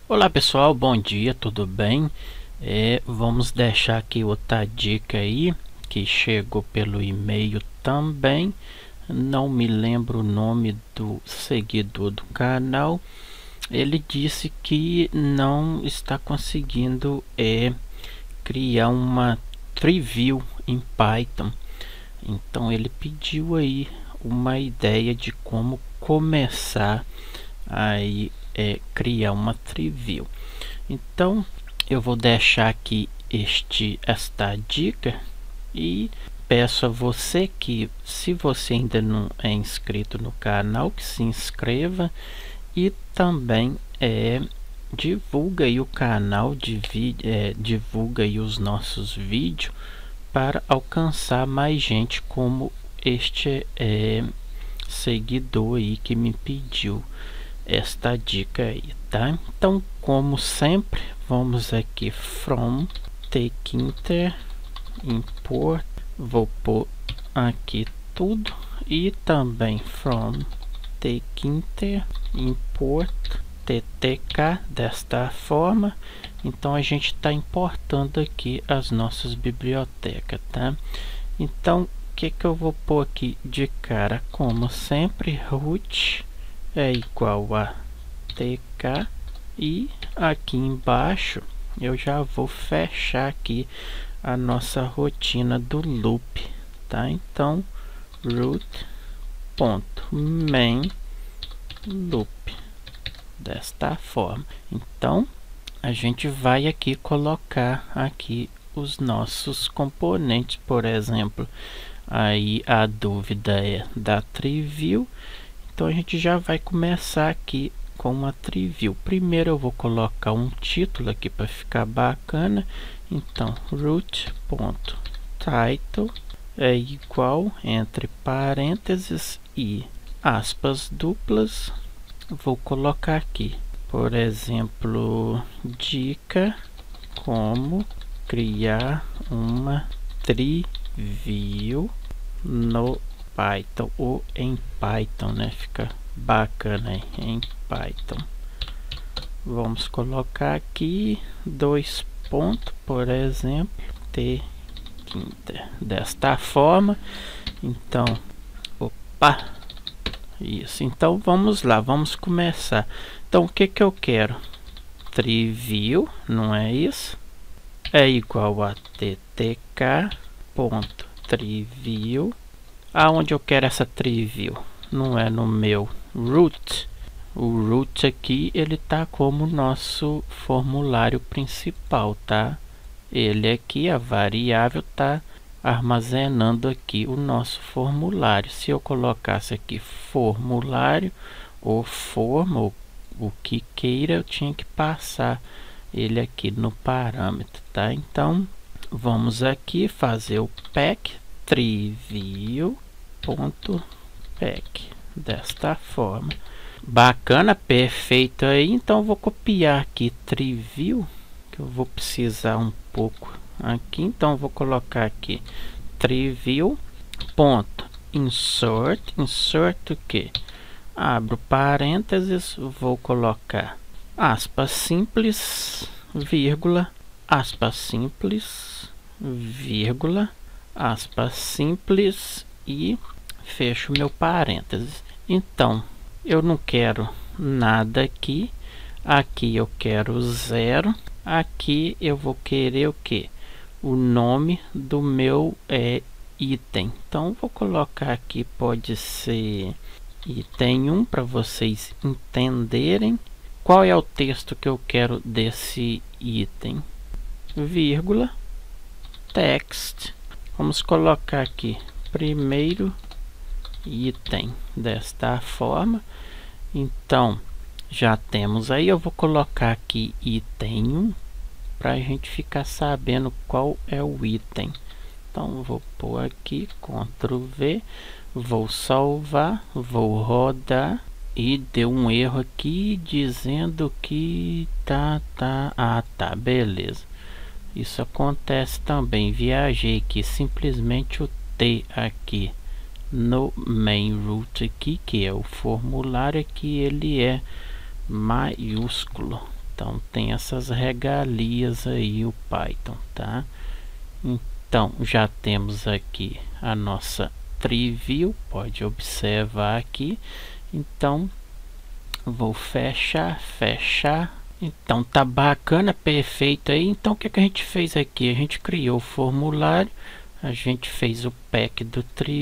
Olá pessoal, bom dia, tudo bem? Vamos deixar aqui outra dica aí que chegou pelo e-mail também. Não me lembro o nome do seguidor do canal. Ele disse que não está conseguindo criar uma preview em Python. Então ele pediu aí uma ideia de como começar aí criar uma preview. Então eu vou deixar aqui esta dica e peço a você que, se você ainda não é inscrito no canal, que se inscreva e também divulga aí o canal, divulga aí os nossos vídeos para alcançar mais gente como este seguidor aí que me pediu esta dica aí, tá? Então, como sempre, vamos aqui from tkinter import, vou pôr aqui tudo, e também from tkinter import ttk, desta forma. Então a gente está importando aqui as nossas bibliotecas, tá? Então o que eu vou pôr aqui de cara? Como sempre, root é igual a tk, e aqui embaixo eu já vou fechar aqui a nossa rotina do loop, tá? Então root.main loop, desta forma. Então a gente vai aqui colocar aqui os nossos componentes. Por exemplo, aí a dúvida é da preview. Então a gente já vai começar aqui com uma preview. Primeiro eu vou colocar um título aqui para ficar bacana. Então root.title é igual, entre parênteses e aspas duplas, vou colocar aqui, por exemplo, dica como criar uma preview no Python, ou em Python, né? Fica bacana aí, em Python. Vamos colocar aqui 2 pontos, por exemplo, tkinter, desta forma. Então, opa, isso. Então vamos lá, vamos começar. Então o que eu quero? Preview, não é isso? É igual a ttk.preview. Aonde eu quero essa preview? Não é no meu root. O root aqui ele tá como nosso formulário principal, tá? Ele aqui, a variável, tá armazenando aqui o nosso formulário. Se eu colocasse aqui formulário ou forma, ou o que queira, eu tinha que passar ele aqui no parâmetro, tá? Então vamos aqui fazer o pack preview.pack, desta forma. Bacana, perfeito aí. Então vou copiar aqui preview, que eu vou precisar um pouco aqui. Então vou colocar aqui preview.insert, insert o que? Abro parênteses, vou colocar aspas simples, vírgula, aspas simples, vírgula, aspas simples, e fecho meu parênteses. Então eu não quero nada aqui. Aqui eu quero 0. Aqui eu vou querer o que? O nome do meu item. Então vou colocar aqui, pode ser item 1, para vocês entenderem. Qual é o texto que eu quero desse item? Vírgula, text. Vamos colocar aqui primeiro item, desta forma. Então já temos aí. Eu vou colocar aqui item 1 para a gente ficar sabendo qual é o item. Então vou pôr aqui Ctrl V, vou salvar, vou rodar, e deu um erro aqui dizendo que tá, beleza. Isso acontece também. Viajei aqui simplesmente o T aqui no main root aqui, que é o formulário, aqui ele é maiúsculo, Então tem essas regalias aí o Python, tá? Então já temos aqui a nossa tree view, pode observar aqui. Então vou fechar. Então tá bacana, perfeito aí. Então o que a gente fez aqui? A gente criou o formulário, a gente fez o pack do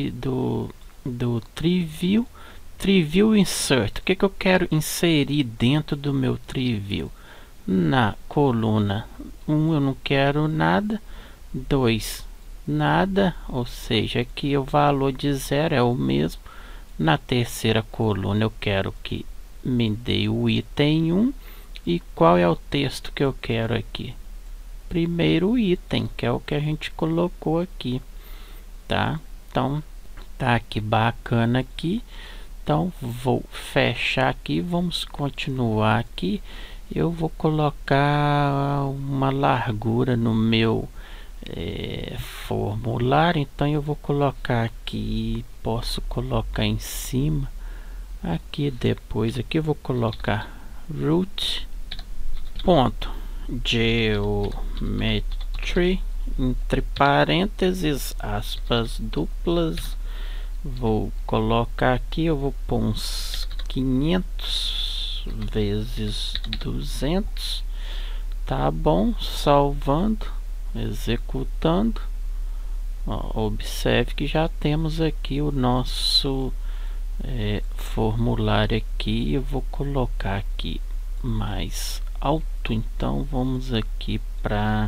tree view insert. O que eu quero inserir dentro do meu tree view? Na coluna 1 eu não quero nada, 2 nada, ou seja, aqui o valor de 0 é o mesmo. Na terceira coluna eu quero que me dê o item 1. E qual é o texto que eu quero aqui? Primeiro item, que é o que a gente colocou aqui, tá? Então tá aqui bacana aqui. Então vou fechar aqui, vamos continuar aqui. Eu vou colocar uma largura no meu formulário, então eu vou colocar aqui, posso colocar em cima aqui, depois aqui eu vou colocar root ponto geometry entre parênteses, aspas duplas. Vou colocar aqui, eu vou pôr uns 500 vezes 200, tá bom? Salvando, executando. Ó, observe que já temos aqui o nosso formulário aqui. Eu vou colocar aqui mais alto, então vamos aqui para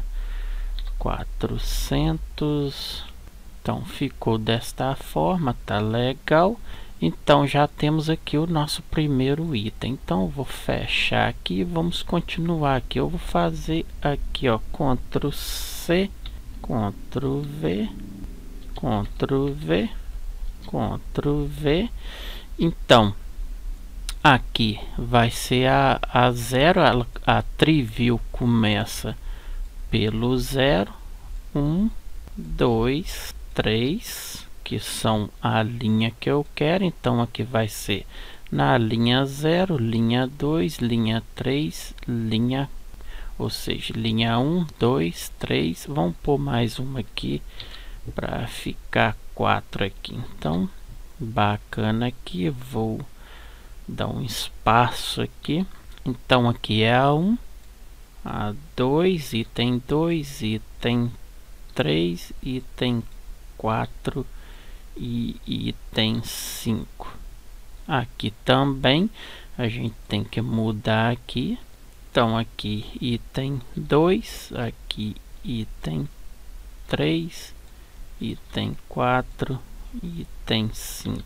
400. Então ficou desta forma, tá legal. Então já temos aqui o nosso primeiro item. Então eu vou fechar aqui, vamos continuar aqui. Eu vou fazer aqui, ó, Ctrl C, Ctrl V, Ctrl V, Ctrl V. Então aqui vai ser a 0, a tree view começa pelo 0, 1, 2, 3, que são a linha que eu quero. Então aqui vai ser na linha 0, linha 2, linha 3, linha, ou seja, linha 1, 2, 3. Vamos pôr mais uma aqui para ficar 4 aqui. Então bacana aqui, vou dar um espaço aqui. Então aqui é a 1, a 2, item 2, item 3, item 4 e item 5. Aqui também a gente tem que mudar aqui. Então aqui item 2, aqui item 3, item 4, item 5.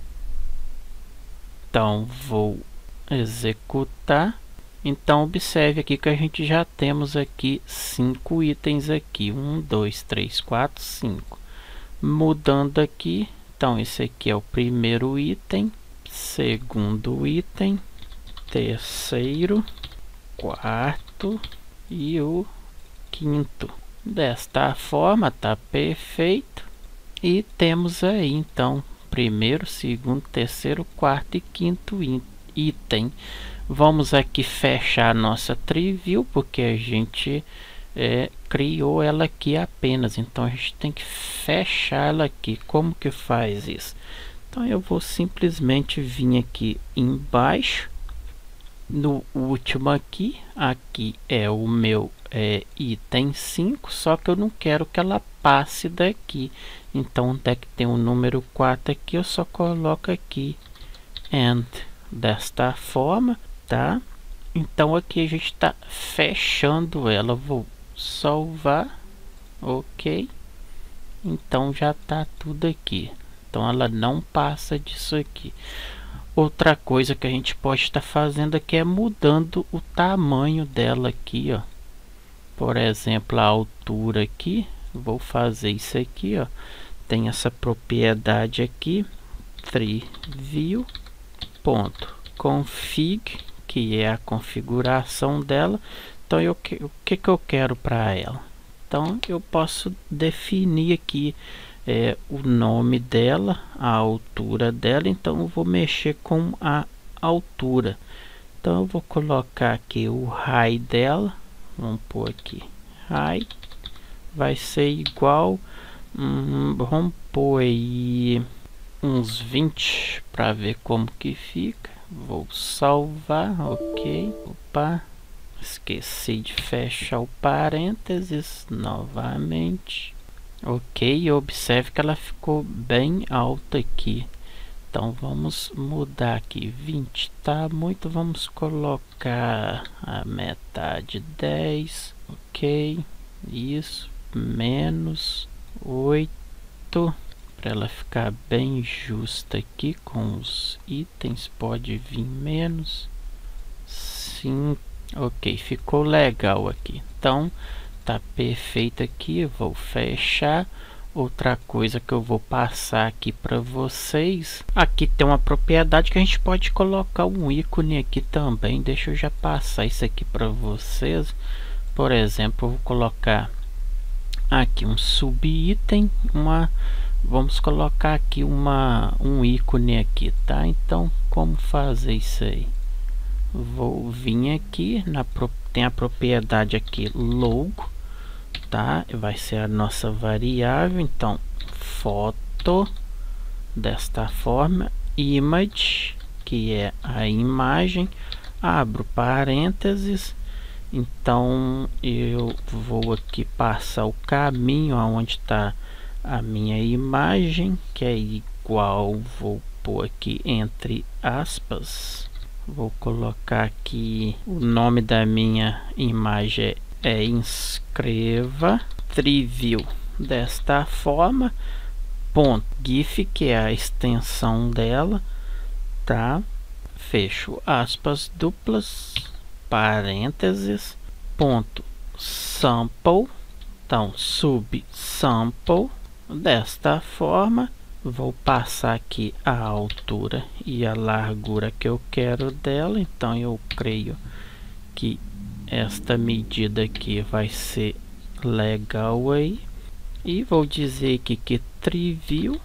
Então vou executar. Então observe aqui que a gente já temos aqui 5 itens aqui, 1, 2, 3, 4, 5. Mudando aqui, então esse aqui é o primeiro item, segundo item, terceiro, quarto e o quinto. Desta forma tá perfeito. E temos aí então primeiro, segundo, terceiro, quarto e quinto item. Vamos aqui fechar a nossa tree view, porque a gente criou ela aqui apenas. Então a gente tem que fechar ela aqui. Como que faz isso? Então eu vou simplesmente vir aqui embaixo, no último aqui. Aqui é o meu item 5, só que eu não quero que ela passe daqui. Então onde é que tem o número 4 aqui, eu só coloco aqui and, desta forma, tá? Então aqui a gente está fechando ela. Vou salvar, ok. Então já está tudo aqui. Então ela não passa disso aqui. Outra coisa que a gente pode estar fazendo aqui é mudando o tamanho dela aqui, ó. Por exemplo, a altura aqui. Vou fazer isso aqui, ó. Tem essa propriedade aqui, tree view ponto config, que é a configuração dela. Então o que eu quero para ela? Então eu posso definir aqui o nome dela, a altura dela. Então eu vou mexer com a altura. Então eu vou colocar aqui o high dela, vamos pôr aqui high, vai ser igual, vamos pôr aí uns 20 para ver como que fica. Vou salvar, ok. Opa, esqueci de fechar o parênteses novamente. Ok, observe que ela ficou bem alta aqui. Então vamos mudar aqui, 20 tá muito, vamos colocar a metade, 10, ok, isso, menos 8, para ela ficar bem justa aqui com os itens, pode vir menos 5, ok, ficou legal aqui. Então tá perfeito aqui, eu vou fechar. Outra coisa que eu vou passar aqui para vocês, aqui tem uma propriedade que a gente pode colocar um ícone aqui também. Deixa eu já passar isso aqui para vocês. Por exemplo, eu vou colocar aqui um subitem, vamos colocar aqui um ícone aqui, tá? Então, como fazer isso aí? Vou vir aqui tem a propriedade aqui logo, tá? Vai ser a nossa variável. Então foto desta forma, image, que é a imagem, abro parênteses. Então eu vou aqui passar o caminho aonde está a minha imagem, que é igual, vou pôr aqui entre aspas, vou colocar aqui o nome da minha imagem é inscreva trivial desta forma, ponto gif, que é a extensão dela, tá? Fecho aspas duplas, parênteses, ponto sample, então subsample desta forma. Vou passar aqui a altura e a largura que eu quero dela, então eu creio que esta medida aqui vai ser legal aí. E vou dizer aqui que trivial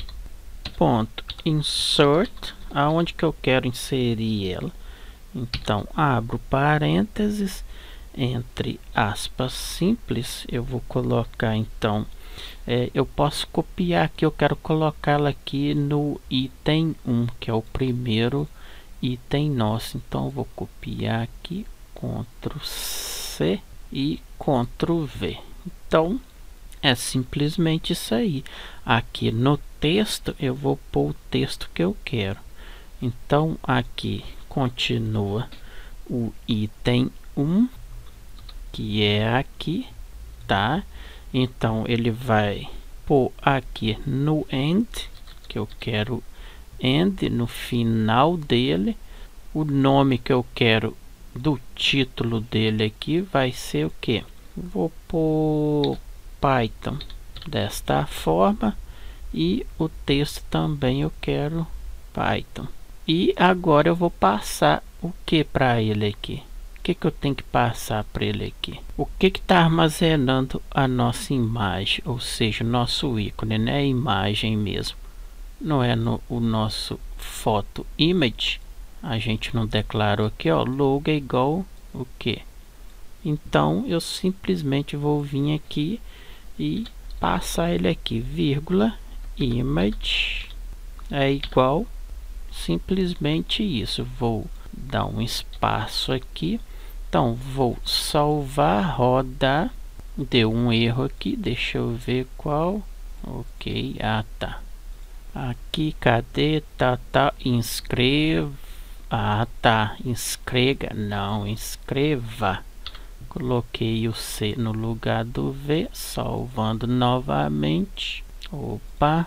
ponto insert, aonde que eu quero inserir ela. Então abro parênteses, entre aspas simples, eu vou colocar então, eu posso copiar aqui, eu quero colocá-la aqui no item 1, que é o primeiro item nosso. Então eu vou copiar aqui, Ctrl C e Ctrl V. Então é simplesmente isso aí. Aqui no texto eu vou pôr o texto que eu quero. Então aqui continua o item 1, que é aqui, tá? Então ele vai pôr aqui no end, que eu quero end no final dele. O nome que eu quero do título dele aqui vai ser o que? Vou pôr Python desta forma, e o texto também eu quero Python. E agora eu vou passar o que para ele aqui? O que eu tenho que passar para ele aqui? O que está armazenando a nossa imagem, ou seja, nosso ícone, né? A imagem mesmo, não é o nosso foto image. A gente não declarou aqui, ó, logo é igual o que? Então eu simplesmente vou vir aqui e passar ele aqui, vírgula, image é igual, simplesmente isso. Vou dar um espaço aqui, então vou salvar, rodar. Deu um erro aqui, deixa eu ver qual. Ok, tá aqui, cadê? Tá, inscreva. Tá, inscreva, não, inscreva. Coloquei o C no lugar do V, salvando novamente. Opa,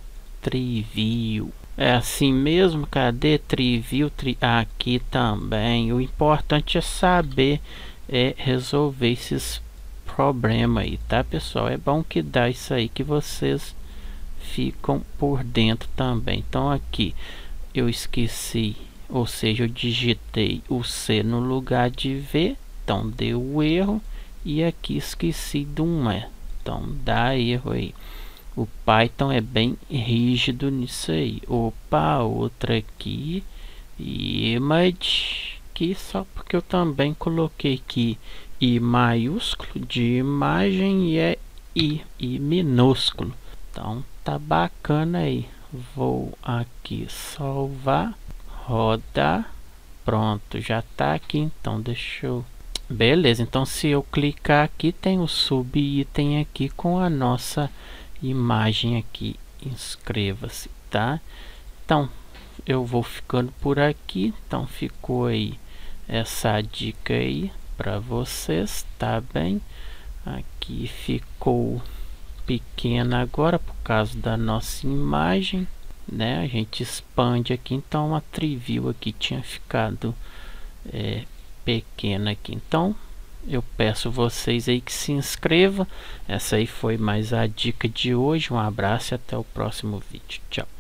trivial. É assim mesmo, cadê trivial? Aqui também. O importante é saber resolver esses problemas aí, tá, pessoal? É bom que dá isso aí, que vocês ficam por dentro também. Então aqui eu esqueci, ou seja, eu digitei o C no lugar de V, então deu o erro, e aqui esqueci de um E, então dá erro aí. O Python é bem rígido nisso aí. Opa, outra aqui, image, aqui só porque eu também coloquei aqui I maiúsculo de imagem e é I minúsculo. Então tá bacana aí. Vou aqui salvar, rodar, pronto, já tá aqui. Então deixa eu... Beleza, então se eu clicar aqui tem o sub-item aqui com a nossa imagem aqui. Inscreva-se, tá? Então eu vou ficando por aqui. Então ficou aí essa dica aí para vocês, tá bem? Aqui ficou pequena agora por causa da nossa imagem, né? A gente expande aqui, então a triview aqui tinha ficado pequena aqui. Então eu peço vocês aí que se inscrevam. Essa aí foi mais a dica de hoje. Um abraço e até o próximo vídeo. Tchau.